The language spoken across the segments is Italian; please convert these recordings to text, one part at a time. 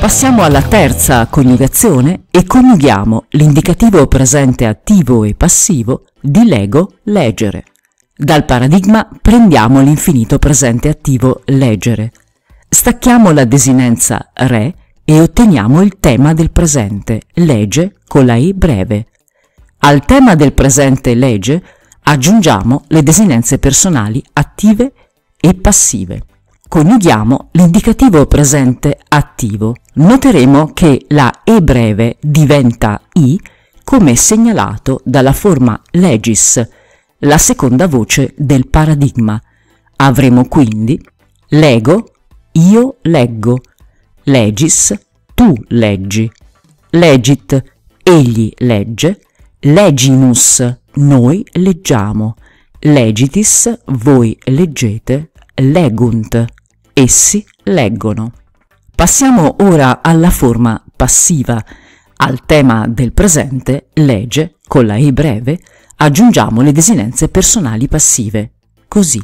Passiamo alla terza coniugazione e coniughiamo l'indicativo presente attivo e passivo di leggo, leggere. Dal paradigma prendiamo l'infinito presente attivo leggere. Stacchiamo la desinenza re e otteniamo il tema del presente legge con la i breve. Al tema del presente legge aggiungiamo le desinenze personali attive e passive. Coniughiamo l'indicativo presente attivo. Noteremo che la e breve diventa i come segnalato dalla forma legis, la seconda voce del paradigma. Avremo quindi lego, io leggo, legis, tu leggi, legit, egli legge, legimus, noi leggiamo, legitis, voi leggete, legunt, essi leggono. Passiamo ora alla forma passiva. Al tema del presente, legge, con la e breve, aggiungiamo le desinenze personali passive, così.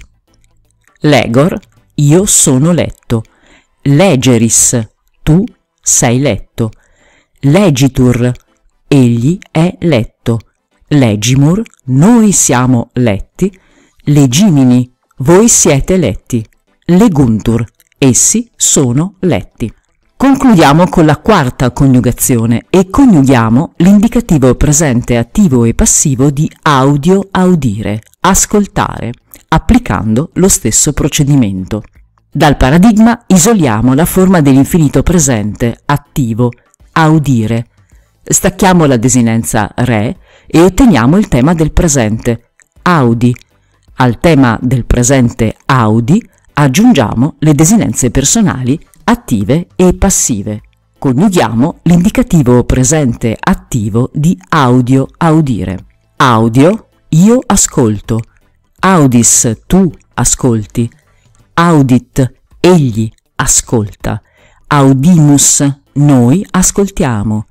Legor, io sono letto. Legeris, tu sei letto. Legitur, egli è letto. Legimur, noi siamo letti. Legimini, voi siete letti. Leguntur, essi sono letti. Concludiamo con la quarta coniugazione e coniughiamo l'indicativo presente attivo e passivo di audio, audire, ascoltare, applicando lo stesso procedimento. Dal paradigma isoliamo la forma dell'infinito presente attivo, audire. Stacchiamo la desinenza re e otteniamo il tema del presente, audi. Al tema del presente audi aggiungiamo le desinenze personali attive e passive. Coniughiamo l'indicativo presente attivo di audio, audire. Audio, io ascolto. Audis, tu ascolti. Audit, egli ascolta. Audimus, noi ascoltiamo.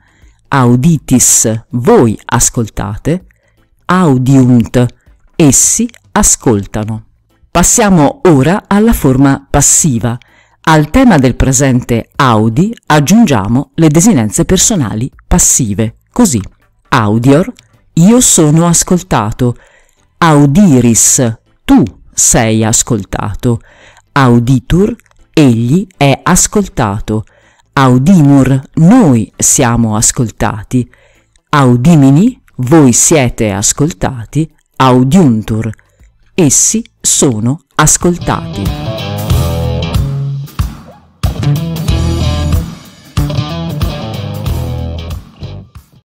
Auditis, voi ascoltate. Audiunt, essi ascoltano. Passiamo ora alla forma passiva. Al tema del presente audi aggiungiamo le desinenze personali passive, così. Audior, io sono ascoltato. Audiris, tu sei ascoltato. Auditur, egli è ascoltato. Audimur, noi siamo ascoltati. Audimini, voi siete ascoltati. Audiuntur, essi sono ascoltati.